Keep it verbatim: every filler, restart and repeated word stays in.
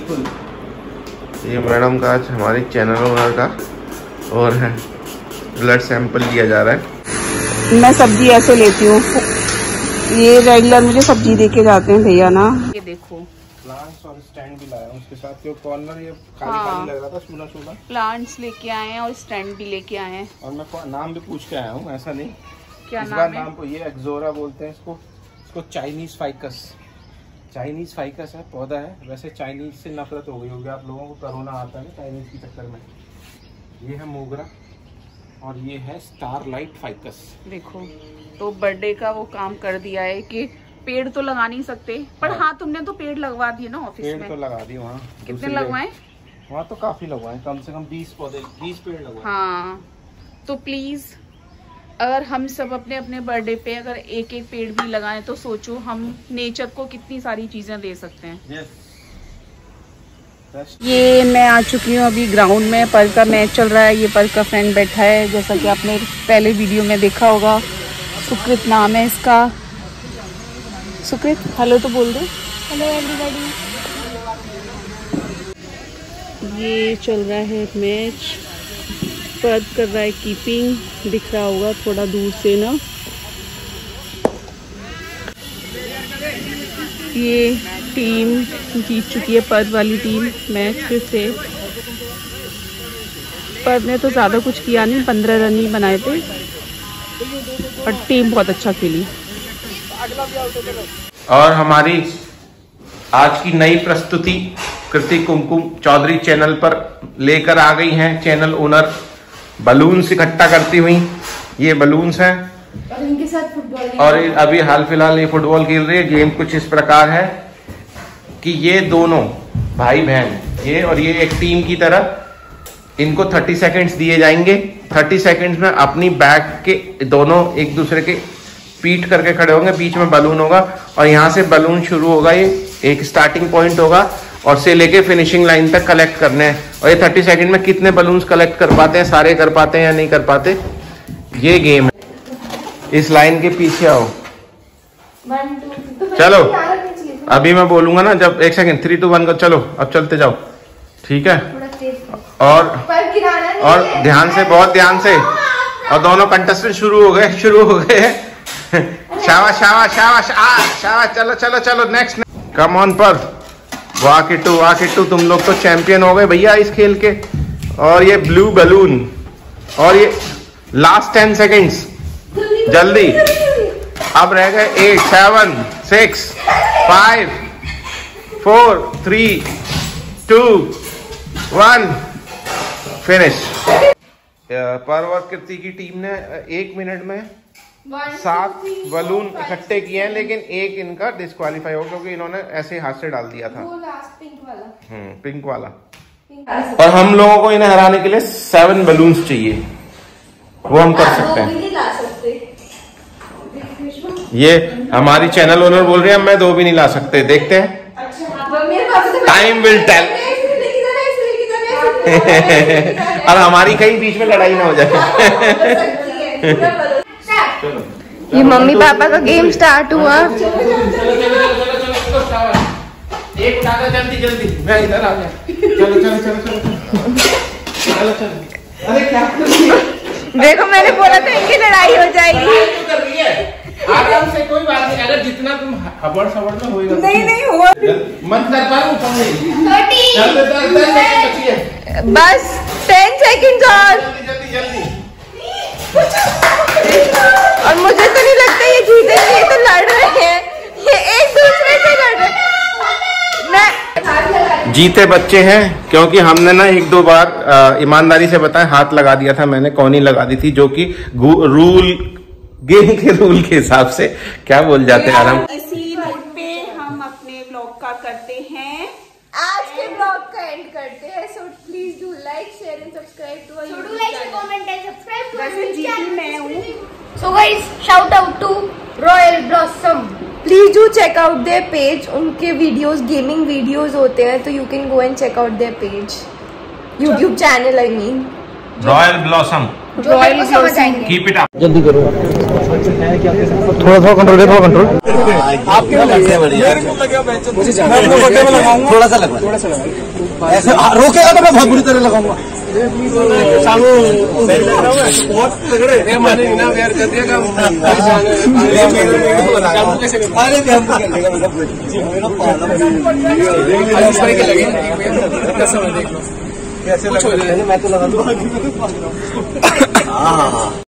बिल्कुल। ये मैडम का आज हमारे चैनल ओनर का और है ब्लड सैंपल लिया जा रहा है। मैं सब्जी ऐसे लेती हूँ, ये रेगुलर मुझे सब्जी देके जाते हैं भैया ना। ये देखो प्लांट्स और स्टैंड भी लाया हूँ उसके साथ, जो कॉर्नर ये खाली हाँ। खाली लग रहा था सूना सूना। प्लांट्स लेके आए हैं और स्टैंड भी लेके आए हैं। और मैं नाम भी पूछ के आया हूँ, ऐसा नहीं। क्या इस नाम बार है? नाम को ये एक्सोरा बोलते हैं इसको। इसको चाइनीज फाइकस, चाइनीज फाइकस है, पौधा है। वैसे चाइनीज से नफरत हो गई होगी आप लोगों को, कोरोना आता है चाइनीज के चक्कर में। ये है मोगरा और ये है स्टारलाइट फाइकस। देखो तो बर्थडे का वो काम कर दिया है कि पेड़ तो लगा नहीं सकते, पर हाँ तुमने तो पेड़ लगवा दिए ना ऑफिस में। पेड़ तो लगा दिए वहाँ। कितने लगवाए? वहाँ तो काफी लगवाए, कम से कम बीस पौधे, बीस पेड़ लगवाए। हाँ तो प्लीज अगर हम सब अपने अपने बर्थडे पे अगर एक एक पेड़ भी लगाएं तो सोचो हम नेचर को कितनी सारी चीजें दे सकते हैं। yes. ये मैं आ चुकी हूँ अभी ग्राउंड में, पर का मैच चल रहा है। ये पर का फ्रेंड बैठा है, जैसा कि आपने पहले वीडियो में देखा होगा। सुकृत नाम है इसका। सुकृत हेलो तो बोल दो। Hello everybody. ये चल रहा है मैच, पर्द कर रहा है कीपिंग, दिख रहा होगा थोड़ा दूर से ना। ये टीम जीत चुकी है, पर्द वाली टीम मैच फिर से। पर्द ने तो ज़्यादा कुछ किया नहीं, पंद्रह रन ही बनाए थे, पर टीम बहुत अच्छा खेली। और हमारी आज की नई प्रस्तुति कृति कुमकुम चौधरी चैनल पर लेकर आ गई हैं चैनल ओनर बलून्स इकट्ठा करती हुई। ये बलून्स हैं और इनके साथ फुटबॉल, और अभी हाल फिलहाल ये फुटबॉल खेल रही है। गेम कुछ इस प्रकार है कि ये दोनों भाई बहन, ये और ये एक टीम की तरह, इनको तीस सेकंड्स दिए जाएंगे। तीस सेकंड्स में अपनी बैक के दोनों एक दूसरे के पीट करके खड़े होंगे, बीच में बलून होगा और यहाँ से बलून शुरू होगा। ये एक स्टार्टिंग पॉइंट होगा और से लेके फिनिशिंग लाइन तक कलेक्ट करने हैं। और ये तीस सेकंड में कितने बलून्स कलेक्ट कर पाते हैं, सारे कर पाते हैं या नहीं कर पाते, ये गेम है। इस लाइन के पीछे आओ, चलो अभी मैं बोलूंगा ना, जब एक सेकंड थ्री टू वन का, चलो अब चलते जाओ, ठीक है। और और ध्यान से, बहुत ध्यान से। और दोनों कंटेस्टेंट शुरू हो गए, शुरू हो गए। शाबाश शाबाश शाबाश शाबाश, चलो चलो चलो नेक्स्ट। कम ऑन पर, वाह किट्टू वाह किट्टू, तुम लोग तो चैंपियन हो गए भैया इस खेल के। और ये ब्लू बलून, और ये लास्ट टेन सेकेंड्स, जल्दी। अब रह गए eight seven six five four three two one, finish. पर्वत कृति की टीम ने एक मिनट में सात बलून इकट्ठे किए हैं, लेकिन एक इनका डिस्क्वालीफाई हो क्योंकि इन्होंने ऐसे हाथ से डाल दिया था। वो लास्ट पिंक वाला। हम्म पिंक वाला। और हम लोगों को इन्हें हराने के लिए सेवन बलून्स चाहिए, वो हम कर सकते हैं। ये हमारी चैनल ओनर बोल रही है मैं दो भी नहीं ला सकते, देखते हैं, टाइम विल टेल। और हमारी कहीं बीच में लड़ाई ना हो जाए। ये मम्मी पापा का गेम स्टार्ट हुआ। एक उठा दो जल्दी जल्दी, मैं इधर आ गया। चलो चलो चलो चलो चलो चलो। अरे क्या कर रही है? देखो मैंने बोला था इनकी लड़ाई हो जाएगी। लड़ाई कर रही है, आराम से, कोई बात नहीं। अगर जितना तुम हबड़ सबड़ में होएगा, नहीं नहीं हुआ, मत कर पाऊँ बस टेन सेकंड्स और जल्दी जल्दी। और मुझे तो नहीं लगता ये जीतेंगे, ये तो लड़ रहे हैं, ये एक दूसरे से लड़ रहे हैं। जीते बच्चे हैं क्योंकि हमने ना एक दो बार आ, ईमानदारी से बताया, हाथ लगा दिया था मैंने, कौनी लगा दी थी, जो कि रूल गेम के रूल के हिसाब से क्या बोल जाते हैं। हम इसी नोट पे हम अपने ब्लॉग का करते हैं, आज के ब्लॉग का एंड करते हैं। So please do like share and subscribe to our YouTube channel. Comment and subscribe to वैसे जीती मैं हूँ। So guys shout out to Royal Blossom, please do check out their page. उनके वीडियोस गेमिंग वीडियोस होते हैं, तो you can go and check out their page, YouTube channel I mean Royal Blossom. Royal Blossom, keep it up. जल्दी करो। थोड़ा थोड़ा control थोड़ा control थोड़ा सा लगा थोड़ा सा लगा ऐसे रोकेगा तो मैं बहुत बुरी तरह लगाऊंगा। कैसे लगा मैं तो लगा दूँ।